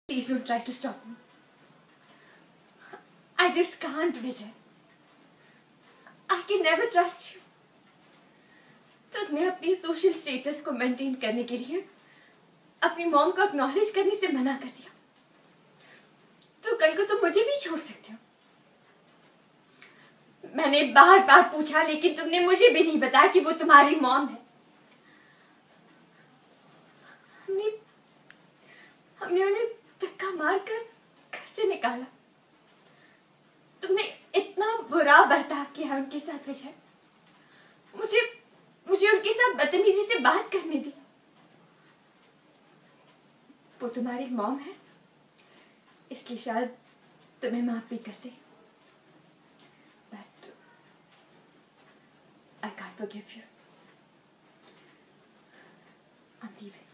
Please don't try to stop me. I just can't, Vijay. I can never trust you. तुमने अपनी social status को maintain करने के लिए अपनी मॉम को एक्नॉलेज करने से मना कर दिया। तो कल को तुम मुझे भी छोड़ सकते हो। मैंने बार बार पूछा लेकिन तुमने मुझे भी नहीं बताया कि वो तुम्हारी मॉम है। हमने उन्हें धक्का मारकर घर से निकाला। तुमने इतना बुरा बर्ताव किया उनके साथ विजय। मुझे उनके साथ बदतमीजी से बात करने दी। वो तुम्हारी मॉम है इसलिए शायद तुम्हें माफ भी करते। But I can't forgive you. I'm leaving.